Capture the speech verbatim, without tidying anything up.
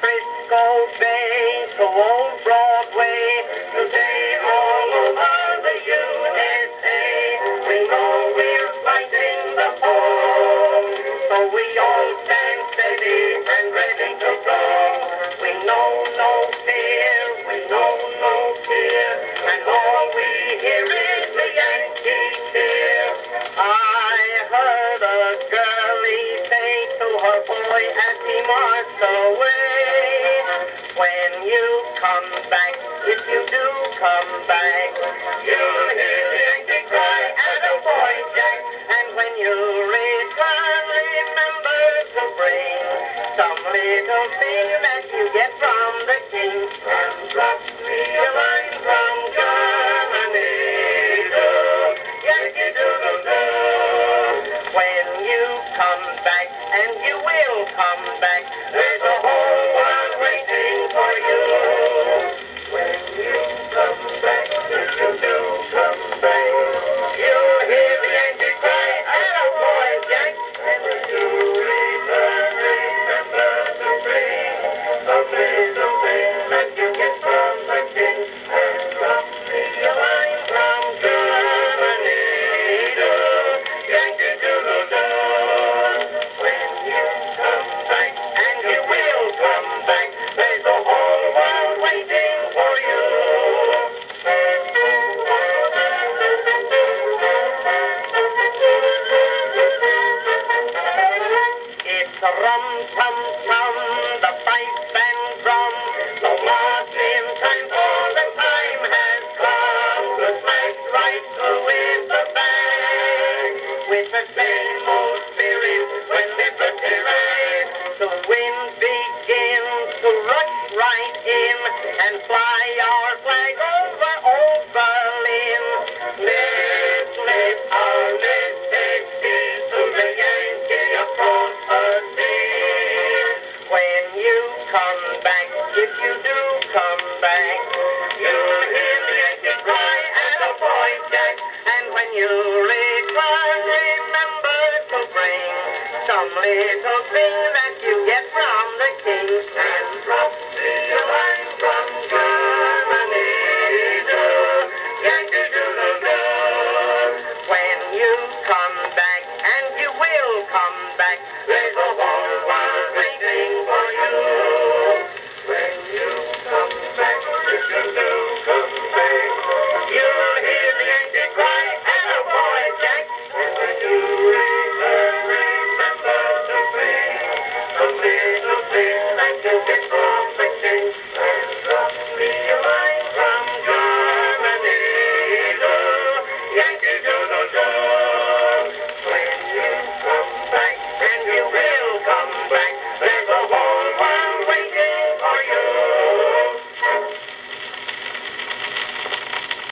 Frisco Bay to old Broadway, today all over the U S A, we know we're fighting the foe, so we all stand steady and ready to go. We know no fear, we know no fear, and all we hear is the Yankee cheer. I heard a girlie say to her boy as he marched away, when you come back, if you do come back, you'll hear the Yankee cry, attaboy Jack. And when you return, remember to bring some little thing that you get from the king, and drop me a line from Germany. Yankee Doodle-Doo. When you come back, and you will come back, there's a whole world waiting for you. When you come back, if you do come back, you'll hear the Yankee cry, attaboy Jack. And when you return, remember to bring some little thing that you get from the king, and drop me a line from Germany. Yankee Doodle-Doo. When you come back, and you will come back, there's a whole world waiting for you. It's a rum-tum-tum, the fife and drum, the marching time, for the time has come to smash right through with the bang, with the same old spirit when liberty rides. The wind begins to rush right in and fly our flag over old Berlin. Let's lift our let's take peace to the Yankee across the sea. When you come back, if you do come back, you'll hear the Yankee cry, attaboy Jack. And when you return, remember to bring some little thing